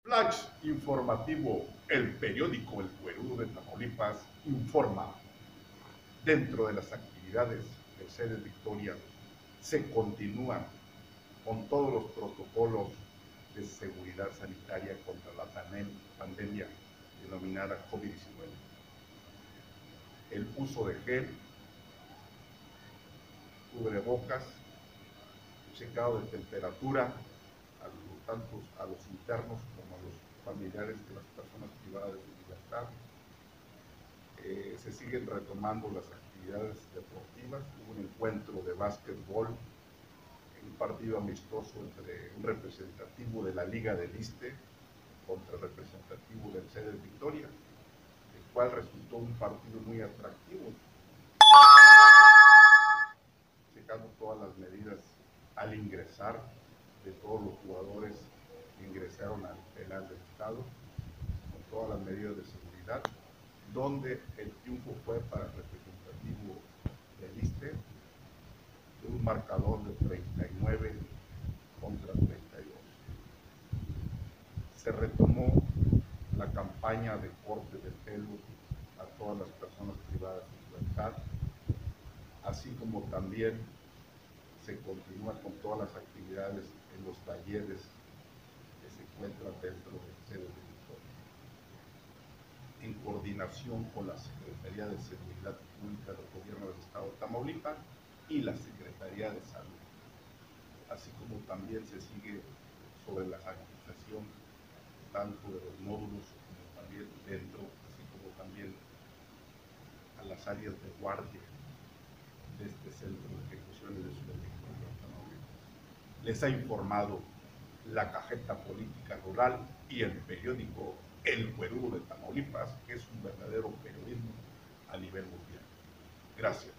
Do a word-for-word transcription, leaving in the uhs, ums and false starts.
Flash informativo, el periódico El Cuerudo de Tamaulipas informa. Dentro de las actividades del Cedes Victoria se continúan con todos los protocolos de seguridad sanitaria contra la pandemia denominada COVID diecinueve. El uso de gel, cubrebocas, checado de temperatura, a los, tanto a los internos como a los familiares de las personas privadas de su libertad. Eh, se siguen retomando las actividades deportivas. Hubo un encuentro de básquetbol, un partido amistoso entre un representativo de la Liga del Iste contra el representativo del Cedes Victoria, el cual resultó un partido muy atractivo, checando todas las medidas al ingresar de todos los jugadores que ingresaron al penal del Estado, con todas las medidas de seguridad, donde el triunfo fue para el representativo del Iste, de un marcador de treinta y nueve contra treinta y dos. Se retomó la campaña de corte de pelo a todas las personas privadas de libertad, así como también se continúa con todas las actividades en los talleres que se encuentran dentro del Cedes de Victoria, en coordinación con la Secretaría de Seguridad Pública del Gobierno del Estado de Tamaulipas y la Secretaría de Salud, así como también se sigue sobre la sanitización tanto de los módulos como también dentro, así como también a las áreas de guardia de este centro de ejecuciones de Ciudad Victoria, Tamaulipas. Les ha informado la Cajeta Política Rural y el periódico El Cuerudo de Tamaulipas, que es un verdadero periodismo a nivel mundial. Gracias.